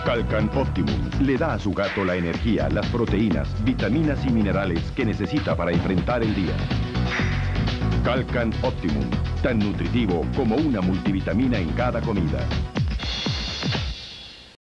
Calcan Optimum le da a su gato la energía, las proteínas, vitaminas y minerales que necesita para enfrentar el día. Calcan Optimum, tan nutritivo como una multivitamina en cada comida.